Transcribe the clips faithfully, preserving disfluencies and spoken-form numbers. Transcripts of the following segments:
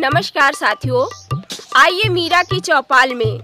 नमस्कार साथियों, आइए मीरा की चौपाल में।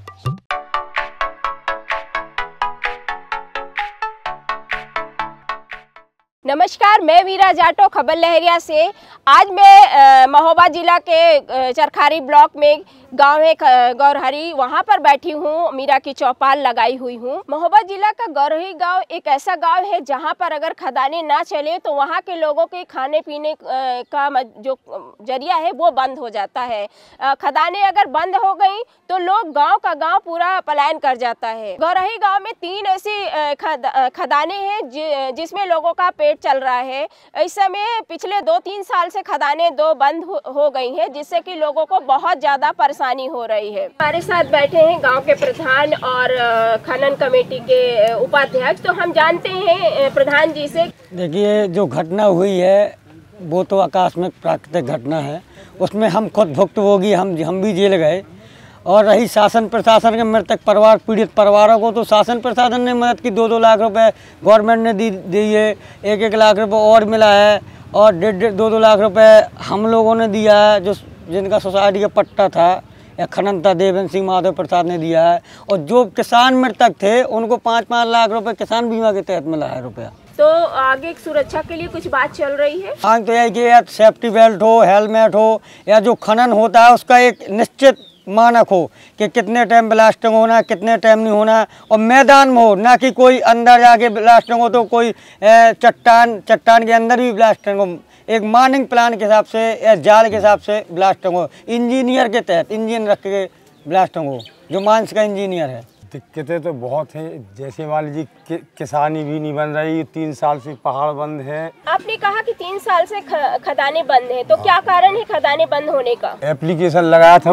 नमस्कार, मैं मीरा जाटो खबर लहरिया से। आज मैं महोबा जिला के चरखारी ब्लॉक में गांव है गौरहरी, वहां पर बैठी हूं, मीरा की चौपाल लगाई हुई हूं। महोबा जिला का गौरहरी गांव एक ऐसा गांव है जहां पर अगर खदानें ना चले तो वहां के लोगों के खाने पीने का जो जरिया है वो बंद हो जाता है। खदानें अगर बंद हो गई तो लोग गांव का गांव पूरा पलायन कर जाता है। गौरहरी गांव में तीन ऐसी खदानें हैं जिसमें लोगों का पेट चल रहा है। इस समय पिछले दो तीन साल से खदानें दो बंद हो गई हैं, जिससे कि लोगों को बहुत ज़्यादा परेशानी हो रही है। हमारे साथ बैठे हैं गांव के प्रधान और खनन कमेटी के उपाध्यक्ष। तो हम जानते हैं प्रधान जी से। देखिए, जो घटना हुई है वो तो आकस्मिक प्राकृतिक घटना है, उसमें हम खुद भुक्तभोगी, हम हम भी जेल गए। और रही शासन प्रशासन के मृतक परिवार पीड़ित परिवारों को, तो शासन प्रशासन ने मदद की, दो दो लाख रुपए गवर्नमेंट ने दी दी है, एक एक लाख रुपए और मिला है, और डेढ़ डेढ़ दो दो लाख रुपए हम लोगों ने दिया है, जो जिनका सोसाइटी का पट्टा था या खनन था, देवेंद्र सिंह माधव प्रसाद ने दिया है। और जो किसान मृतक थे उनको पाँच पाँच लाख रुपए किसान बीमा के तहत मिला है रुपया। तो आगे सुरक्षा के लिए कुछ बात चल रही है? हाँ, तो यह कि सेफ्टी बेल्ट हो, हेलमेट हो, या जो खनन होता है उसका एक निश्चित मानक हो कि कितने टाइम ब्लास्टिंग होना, कितने टाइम नहीं होना, और मैदान में हो, ना कि कोई अंदर जाके ब्लास्टिंग हो तो कोई चट्टान चट्टान के अंदर भी ब्लास्टिंग हो। एक मार्निंग प्लान के हिसाब से या जाल के हिसाब से ब्लास्टिंग हो, इंजीनियर के तहत इंजन रख के ब्लास्टिंग हो, जो मानस का इंजीनियर है। दिक्कतें तो बहुत हैं, जैसे मान लीजिए कि, किसानी भी नहीं बन रही, तीन साल से पहाड़ बंद है। आपने कहा कि तीन साल से खदानें बंद हैं, तो क्या कारण है खदानें बंद होने का? एप्लीकेशन लगाया था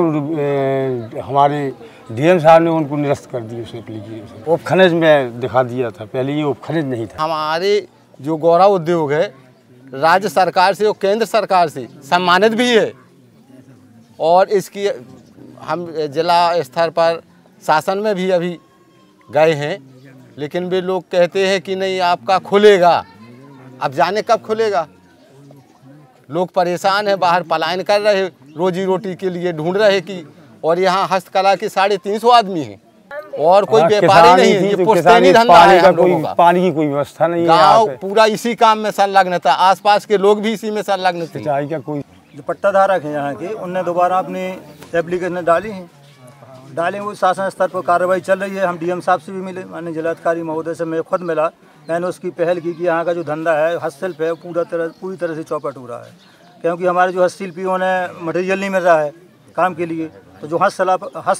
ए, हमारे डीएम साहब ने, उनको निरस्त कर दी उस एप्लीकेशन। उप खनिज में दिखा दिया था, पहले ये उप खनिज नहीं था। हमारे जो गौरव उद्योग है राज्य सरकार से और केंद्र सरकार से सम्मानित भी है, और इसकी हम जिला स्तर पर शासन में भी अभी गए हैं, लेकिन वे लोग कहते हैं कि नहीं आपका खुलेगा। अब जाने कब खुलेगा। लोग परेशान हैं, बाहर पलायन कर रहे, रोजी रोटी के लिए ढूंढ रहे कि, और यहाँ हस्तकला के साढ़े तीन सौ आदमी हैं और कोई व्यापारी नहीं है। ये पुश्तैनी धंधा है हम लोगों का। पानी की कोई व्यवस्था नहीं है, गाँव पूरा इसी काम में संलग्न था, आसपास के लोग भी इसी में संलग्न थे। सिंचाई का कोई जो पट्टाधारक हैं यहाँ के, उनने दोबारा अपनी एप्लीकेशन डाली हैं डालें वो शासन स्तर पर कार्रवाई चल रही है। हम डीएम साहब से भी मिले, माननीय जिलाधिकारी महोदय से मैं खुद मिला। मैंने उसकी पहल की कि यहाँ का जो धंधा है हस्तशिल्प है पूरा तरह पूरी तरह से चौपट हो रहा है, क्योंकि हमारे जो हस्तशिल्पियों ने मटेरियल नहीं मिल रहा है काम के लिए। तो जो हस्तकला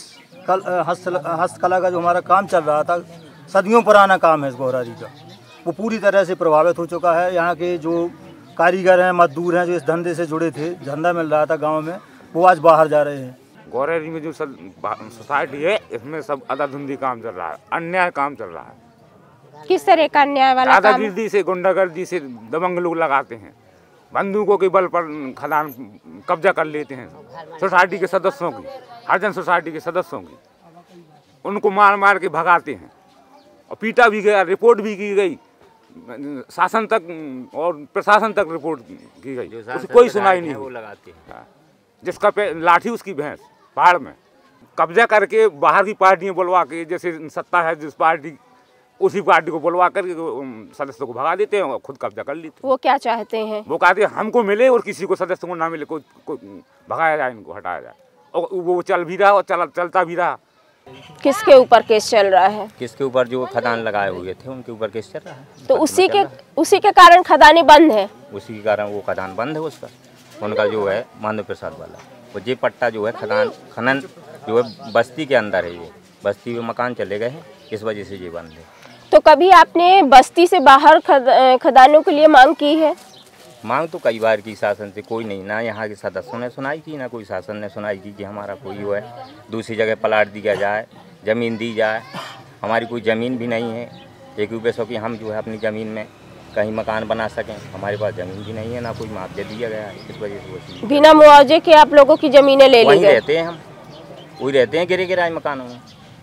हस्त हस्तकला का जो हमारा काम चल रहा था, सदियों पुराना काम है इस गौरहरी का, वो पूरी तरह से प्रभावित हो चुका है। यहाँ के जो कारीगर हैं, मजदूर हैं, जो इस धंधे से जुड़े थे, धंधा मिल रहा था गाँव में, वो आज बाहर जा रहे हैं। गौरहरी में जो सब सोसाइटी है इसमें सब अधाधुंधी काम चल रहा है, अन्याय काम चल रहा है। किस तरह का अन्याय वाला काम? दादागिरी से, गुंडागर्दी से दबंग लोग लगाते हैं, बंदूकों के बल पर खदान कब्जा कर लेते हैं सोसाइटी के सदस्यों की, हरिजन सोसाइटी के सदस्यों की, उनको मार मार के भगाते हैं और पीटा भी गया, रिपोर्ट भी की गई, शासन तक और प्रशासन तक रिपोर्ट की गई, उसकी कोई सुनाई नहीं हुई। जिसका पे लाठी उसकी भैंस पहाड़ में कब्जा करके बाहर की पार्टियां बुलवा के, जैसे सत्ता है जिस पार्टी, उसी पार्टी को बुलवा करके सदस्यों को भगा देते हैं और खुद कब्जा कर लेते हैं। वो क्या चाहते हैं? वो कहते हैं हमको मिले और किसी को सदस्य को ना मिले, कोई को भगाया जाए, इनको हटाया जाए। और वो चल भी रहा और चल चलता भी रहा। किसके ऊपर केस चल रहा है? किसके ऊपर? जो खदान लगाए हुए थे उनके ऊपर केस चल रहा है। तो उसी के उसी के कारण खदानें बंद है। उसी के कारण वो खदान बंद है। उसका उनका जो है माधव प्रसाद वाला, वो ये पट्टा जो है खदान खनन जो है बस्ती के अंदर है, ये बस्ती में मकान चले गए हैं, इस वजह से ये बंद है। तो कभी आपने बस्ती से बाहर खद, खदानों के लिए मांग की है? मांग तो कई बार की शासन से, कोई नहीं, ना यहाँ के सदस्यों ने सुनाई की, ना कोई शासन ने सुनाई की कि हमारा कोई वो है दूसरी जगह प्लाट दिया जाए, ज़मीन दी जाए। हमारी कोई ज़मीन भी नहीं है एक भी पैसों की, हम जो है अपनी ज़मीन में कहीं मकान बना सकें, हमारे पास ज़मीन भी नहीं है, ना कोई मुआवजा दिया गया है। इस वजह से वो बिना मुआवजे के आप लोगों की ज़मीनें ले ली गई? वहीं रहते हैं हम, वही रहते हैं गिरे गिराए मकानों में,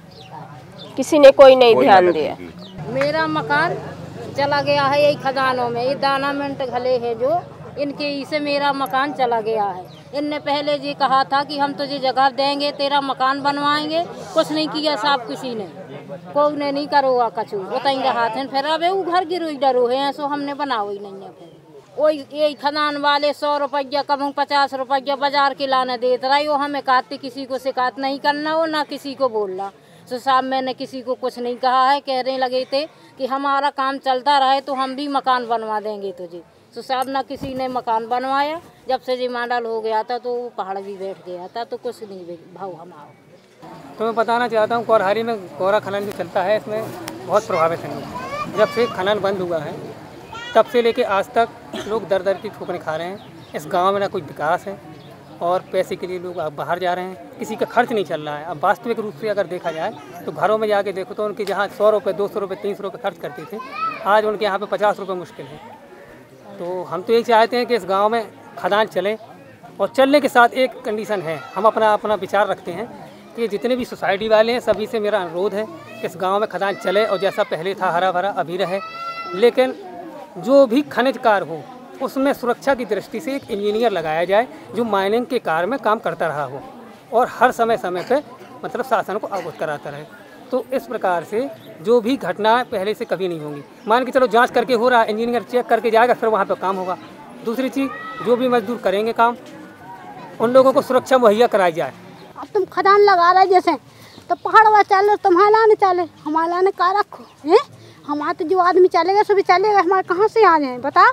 किसी ने कोई नहीं ध्यान दिया। मेरा मकान चला गया है यही खदानों में, ये दाना मिनट घले है जो इनके से मेरा मकान चला गया है। इनने पहले ये कहा था कि हम तुझे जगह देंगे, तेरा मकान बनवाएंगे, कुछ नहीं किया साहब किसी ने, कोई ने नहीं करोगा कछु उतई रहा थे। फिर अब वो घर गिरो डरो है, सो हमने बनाओ ही नहीं है। फिर वही यही खदान वाले सौ रुपया कम पचास रुपया बाजार के लाने देते रही, वो हमें कहते किसी को शिकायत नहीं करना हो ना किसी को बोलना। तो साहब मैंने किसी को कुछ नहीं कहा है, कहने लगे थे कि हमारा काम चलता रहे तो हम भी मकान बनवा देंगे तुझे। तो साहब ना किसी ने मकान बनवाया। जब से जी मॉडल हो गया था तो पहाड़ भी बैठ गया था, तो कुछ नहीं भाव हमारा। तो मैं बताना चाहता हूँ गौरहरी में गौरा खनन जो चलता है इसमें बहुत प्रभावित हैं। जब से खनन बंद हुआ है तब से लेके आज तक लोग दर दर की ठोकरें खा रहे हैं। इस गांव में ना कोई विकास है और पैसे के लिए लोग अब बाहर जा रहे हैं, किसी का खर्च नहीं चल रहा है। अब वास्तविक रूप से अगर देखा जाए तो घरों में जाके देखो तो उनके जहाँ सौ रुपये दो सौ रुपये तीन सौ रुपये खर्च करते थे, आज उनके यहाँ पे पचास रुपये मुश्किल है। तो हम तो यही चाहते हैं कि इस गांव में खदान चले, और चलने के साथ एक कंडीशन है, हम अपना अपना विचार रखते हैं कि जितने भी सोसाइटी वाले हैं सभी से मेरा अनुरोध है कि इस गांव में खदान चले और जैसा पहले था हरा भरा अभी रहे। लेकिन जो भी खनिज कार्य हो उसमें सुरक्षा की दृष्टि से एक इंजीनियर लगाया जाए जो माइनिंग के कार्य में काम करता रहा हो और हर समय समय पे मतलब शासन को अवगत कराता रहे। तो इस प्रकार से जो भी घटनाएं पहले से कभी नहीं होंगी। मान के चलो जांच करके हो रहा है, इंजीनियर चेक करके जाएगा, फिर वहाँ पे काम होगा। दूसरी चीज़, जो भी मजदूर करेंगे काम उन लोगों को सुरक्षा मुहैया कराई जाए। अब तुम खदान लगा रहे जैसे तो पहाड़वा चले, तुम्हारा नहीं चले, हमारा ने का रखो है। हमारे तो जो आदमी चलेगा सभी चलेगा, हमारे कहाँ से आ जाए बता।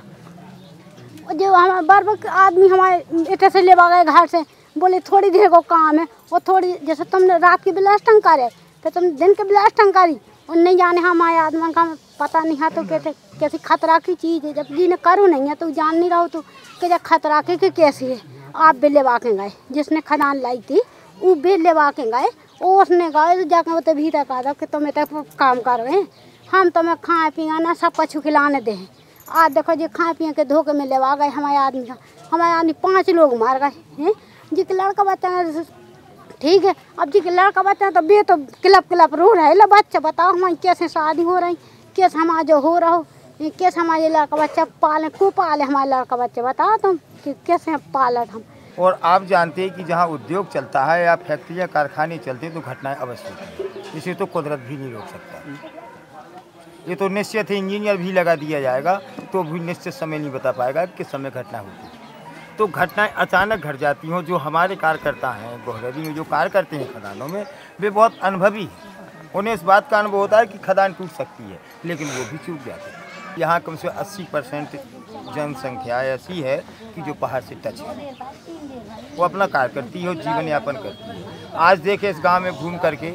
जो हमारे बार बार आदमी हमारे इतने से ले गए घर से, बोले थोड़ी देर को काम है, वो थोड़ी जैसे तुमने रात की ब्लास्टिंग करे तो तुम दिन के ब्लास्टिंग करी और नहीं जाने हमारे आदमी का पता नहीं है। तो कहते कैसी खतरा की चीज़ है, जब जी ने करो नहीं है तो जान नहीं रहो तो क्या खतरा की कि कैसी है। आप भी लेवा के गए, जिसने खदान लाई थी वो भी लेवा के गए, और उसने गए तो जाके वो तो भीतर कहा था कि तुम इतना काम कर रहे हैं, हम तुम्हें खाए पिए ना सब कछु खिलाने दे। आज देखो जी खाए पिए के धोखे में लेवा गए हमारे आदमी का, हमारे आदमी पाँच लोग मार गए हैं। जी के लड़का बच्चा ठीक है, अब जी के लड़का बच्चा तो बे तो क्लब क्लब रो रहा है। ला बच्चा बताओ हमारी कैसे शादी हो रही, कैसे हमारा जो हो रहा हो, कैसे हमारे लड़का बच्चा पाले को पाले हमारे लड़का बच्चे बताओ तुम कि कैसे पाले हम। और आप जानते हैं कि जहाँ उद्योग चलता है या फैक्ट्री या कारखाने चलते हैं तो घटनाएं अवश्य होती हैं, इसे तो कुदरत भी नहीं रोक सकता। ये तो निश्चित है, इंजीनियर भी लगा दिया जाएगा तो भी निश्चित समय नहीं बता पाएगा कि किस समय घटना होती है। तो घटनाएं अचानक घट जाती हों। जो हमारे कार्यकर्ता हैं गौरहरी में जो कार्य करते हैं खदानों में, वे बहुत अनुभवी हैं, उन्हें इस बात का अनुभव होता है कि खदान टूट सकती है, लेकिन वो भी चूक जाते हैं। यहाँ कम से कम अस्सी परसेंट जनसंख्या ऐसी है कि जो पहाड़ से टच है, वो अपना कार्य करती है और जीवन यापन करती है। आज देखे इस गांव में घूम करके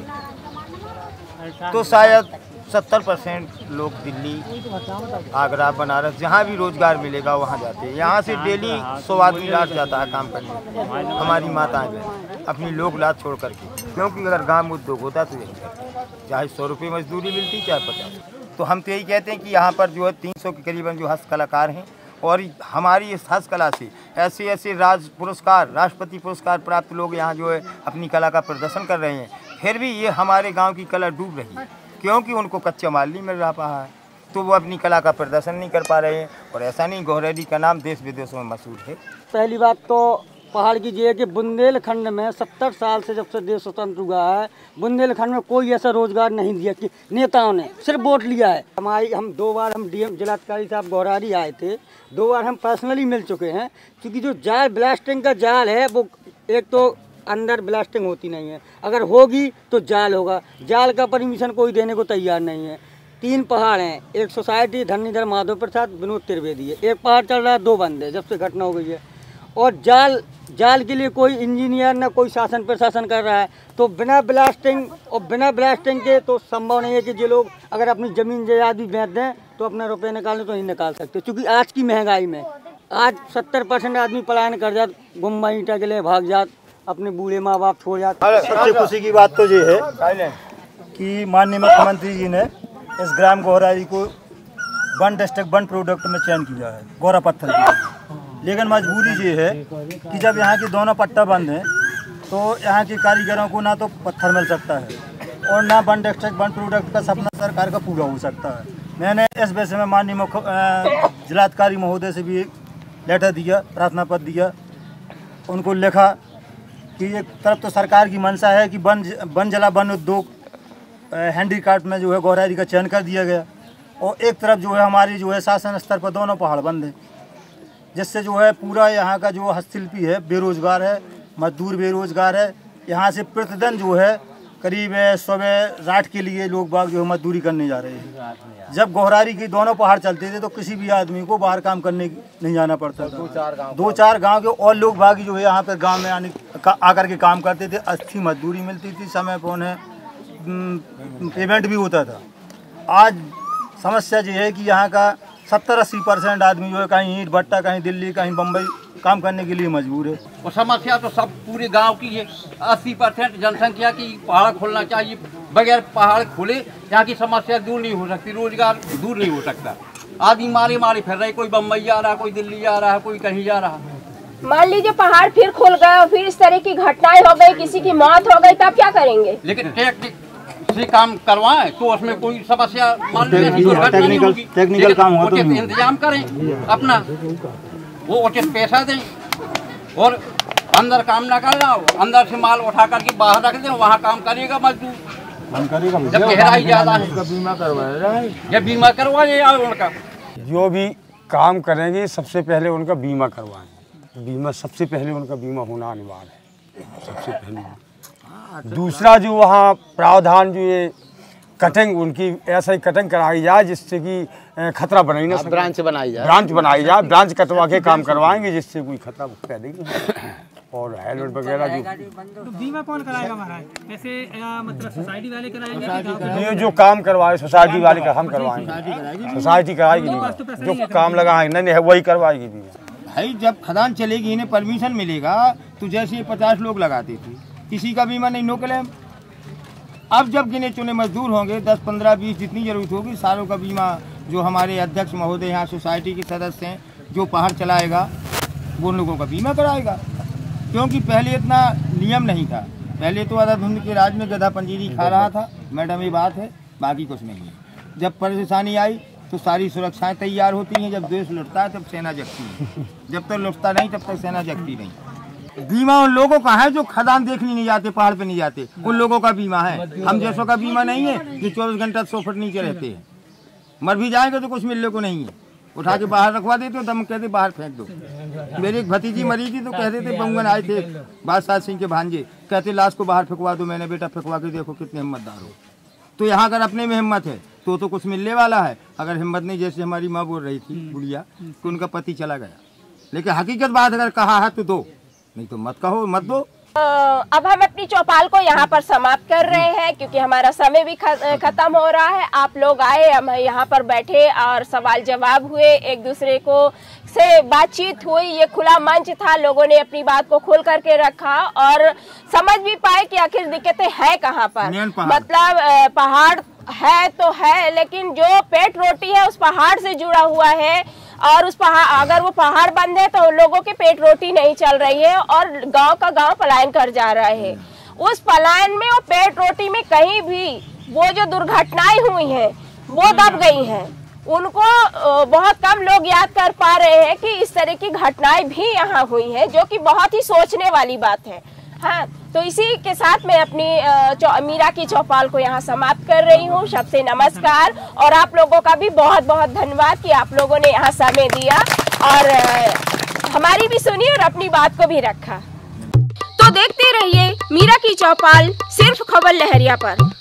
तो शायद सत्तर परसेंट लोग दिल्ली, आगरा, बनारस जहाँ भी रोजगार मिलेगा वहाँ जाते हैं। यहाँ से डेली सौ आदमी लाट जाता है काम करने, हमारी माताएं बहन अपनी लोग लाट छोड़ करके, क्योंकि अगर गाँव में उद्योग होता तो यही करते, चाहे सौ रुपये मजदूरी मिलती चाहे पचास। तो हम तो यही कहते हैं कि यहाँ पर जो है तीन सौ के करीबन जो हस्तकलाकार हैं, और हमारी इस हस्तकला से ऐसे ऐसे राज पुरस्कार, राष्ट्रपति पुरस्कार प्राप्त लोग यहाँ जो है अपनी कला का प्रदर्शन कर रहे हैं। फिर भी ये हमारे गांव की कला डूब रही है, क्योंकि उनको कच्चा माल नहीं मिल रहा है, तो वो अपनी कला का प्रदर्शन नहीं कर पा रहे हैं। और ऐसा नहीं, गौरहरी का नाम देश विदेशों में मशहूर है। पहली बात तो पहाड़ की ये है कि बुंदेलखंड में सत्तर साल से जब से देश स्वतंत्र हुआ है, बुंदेलखंड में कोई ऐसा रोजगार नहीं दिया कि नेताओं ने, सिर्फ वोट लिया है। हमारी हम दो बार हम डीएम जिलाधिकारी साहब गौरहरी आए थे, दो बार हम पर्सनली मिल चुके हैं। क्योंकि जो जाल ब्लास्टिंग का जाल है वो एक तो अंदर ब्लास्टिंग होती नहीं है, अगर होगी तो जाल होगा, जाल का परमिशन कोई देने को तैयार नहीं है। तीन पहाड़ हैं, एक सोसाइटी धरणीधर माधव प्रसाद विनोद त्रिवेदी है, एक पहाड़ चल रहा है, दो बंद है जब से घटना हो गई है। और जाल जाल के लिए कोई इंजीनियर ना कोई शासन प्रशासन कर रहा है, तो बिना ब्लास्टिंग और बिना ब्लास्टिंग के तो संभव नहीं है कि जो लोग अगर अपनी ज़मीन जायदाद भी बेच दें तो अपने रुपये निकालने तो नहीं निकाल सकते। क्योंकि आज की महंगाई में आज सत्तर परसेंट आदमी पलायन कर जात, गुम्मा ईंटा के लिए भाग जात, अपने बूढ़े माँ बाप छोड़ जाते। सबसे खुशी की बात तो ये है कि माननीय मुख्यमंत्री जी ने इस ग्राम गौरहरी को वन डिस्ट्रिक्ट वन प्रोडक्ट में चयन किया है, गौरा पत्थर की। लेकिन मजबूरी ये है कि जब यहाँ की दोनों पट्टा बंद हैं तो यहाँ के कारीगरों को ना तो पत्थर मिल सकता है और ना वन डिस्ट्रिक्ट वन प्रोडक्ट का सपना सरकार का पूरा हो सकता है। मैंने इस विषय में माननीय मुख्य जिलाधिकारी महोदय से भी लेटर दिया, प्रार्थना पत्र दिया, उनको लिखा कि एक तरफ तो सरकार की मंशा है कि वन वन जला वन उद्योग हैंडीक्राफ्ट में जो है गौरहरी का चयन कर दिया गया, और एक तरफ जो है हमारी जो है शासन स्तर पर दोनों पहाड़ बंद हैं, जिससे जो है पूरा यहाँ का जो हस्तशिल्पी है बेरोजगार है, मजदूर बेरोजगार है। यहाँ से प्रतिदिन जो है करीब सुबह रात के लिए लोग बाग जो है मजदूरी करने जा रहे हैं। जब गौरहरी की दोनों पहाड़ चलते थे तो किसी भी आदमी को बाहर काम करने नहीं जाना पड़ता था। दो चार गाँव दो चार गाँव के और लोग बाग जो है यहाँ पर गाँव में आने आकर के काम करते थे। अच्छी मजदूरी मिलती थी, समय पर उन्हें पेमेंट भी होता था। आज समस्या ये है कि यहाँ का सत्तर अस्सी परसेंट आदमी जो है कहीं ईंट भट्टा, कहीं दिल्ली, कहीं बम्बई काम करने के लिए मजबूर है। और समस्या तो सब पूरे गांव की है। अस्सी परसेंट जनसंख्या की पहाड़ खोलना चाहिए, बगैर पहाड़ खोले यहाँ की समस्या दूर नहीं हो सकती, रोजगार दूर नहीं हो सकता। आदमी मारे मारे फिर रहे, कोई बम्बई जा रहा, कोई दिल्ली जा रहा, कोई कहीं जा रहा। मान लीजिए पहाड़ फिर खुल गए और फिर इस तरह की घटनाएं हो गई, किसी की मौत हो गई, तब क्या करेंगे? लेकिन टेक्निक से काम करवाएं तो उसमें कोई समस्या मान टेक्निकल टेक्निकल काम हो तो इंतजाम करें, अपना वो उचित पैसा दें और अंदर काम ना करना, अंदर से माल उठा करके बाहर रख दें, वहाँ काम करेगा मजदूर। जब गहराई ज्यादा है बीमा करवाए, जब बीमा करवाए उनका जो भी काम करेंगे सबसे पहले उनका बीमा करवाएं। बीमा सबसे पहले उनका बीमा होना अनिवार्य है, सबसे पहले। दूसरा जो वहाँ प्रावधान जो ये कटिंग उनकी ऐसा ही कटिंग कराई जाए जिससे कि खतरा बना ही ना सके। ब्रांच बनाई जाए, ब्रांच बनाई जाए, ब्रांच कटवा के काम करवाएंगे जिससे कोई खतरा पैदा नहीं हो। और हेलमेट वगैरह जो तो बीमा कौन कराएगा महाराज? ऐसे मतलब सोसाइटी वाले कराएंगे? ये जो काम करवाए सोसाइटी वाले का हम करवाएंगे, सोसाइटी कराएगी बीमा, जो काम लगाएंगे नहीं वही करवाएगी बीमा। भाई जब खदान चलेगी इन्हें परमिशन मिलेगा तो जैसे पचास लोग लगाते थे, किसी का बीमा नहीं, नो क्लेम। अब जब गिने चुने मजदूर होंगे दस पंद्रह बीस जितनी जरूरत होगी सारों का बीमा जो हमारे अध्यक्ष महोदय यहाँ सोसाइटी के सदस्य हैं जो पहाड़ चलाएगा वो उन लोगों का बीमा कराएगा। क्योंकि पहले इतना नियम नहीं था, पहले तो आधाधुंध के राज में गधा पंजीरी खा रहा था, मैडम ये बात है, बाकी कुछ नहीं है। जब परेशानी आई तो सारी सुरक्षाएं तैयार होती हैं, जब देश लुटता है तब सेना जगती है, जब तक लुटता नहीं तब तक सेना जगती नहीं। बीमा उन लोगों का है जो खदान देखने नहीं जाते, पहाड़ पे नहीं जाते, उन लोगों का बीमा है। हम जैसों का बीमा नहीं है कि चौबीस घंटा सौ फुट नीचे रहते हैं, मर भी जाएंगे तो कुछ मिलने को नहीं है, उठा के बाहर रखवा देते हो, दम कहते बाहर फेंक दो। मेरी एक भतीजी मरी थी तो कहते थे बंगन आए थे बादशाह सिंह के भांजे, कहते लाश को बाहर फेंकवा दो, मैंने बेटा फेंकवा के देखो कितने हिम्मतदार हो। तो यहाँ अगर अपने में हिम्मत है तो तो कुछ मिलने वाला है, अगर हिम्मत नहीं, जैसे हमारी माँ बोल रही थी बुढ़िया कि उनका पति चला गया, लेकिन हकीकत बात अगर कहा है तो दो, नहीं तो मत कहो, मत दो। अब हम अपनी चौपाल को यहाँ पर समाप्त कर रहे हैं क्योंकि हमारा समय भी खत्म हो रहा है। आप लोग आए, हम यहाँ पर बैठे और सवाल जवाब हुए, एक दूसरे को से बातचीत हुई, ये खुला मंच था, लोगों ने अपनी बात को खोल करके रखा और समझ भी पाए कि आखिर दिक्कतें हैं कहाँ पर। मतलब पहाड़ है तो है, लेकिन जो पेट रोटी है उस पहाड़ से जुड़ा हुआ है और उस पहाड़ अगर वो पहाड़ बंद है तो लोगों के पेट रोटी नहीं चल रही है और गांव का गांव पलायन कर जा रहा है। उस पलायन में और पेट रोटी में कहीं भी वो जो दुर्घटनाएं हुई हैं वो दब गई हैं, उनको बहुत कम लोग याद कर पा रहे हैं कि इस तरह की घटनाएं भी यहाँ हुई हैं, जो कि बहुत ही सोचने वाली बात है। हाँ, तो इसी के साथ मैं अपनी मीरा की चौपाल को यहाँ समाप्त कर रही हूँ। सबसे नमस्कार और आप लोगों का भी बहुत बहुत धन्यवाद कि आप लोगों ने यहाँ समय दिया और हमारी भी सुनी और अपनी बात को भी रखा। तो देखते रहिए मीरा की चौपाल सिर्फ खबर लहरिया पर।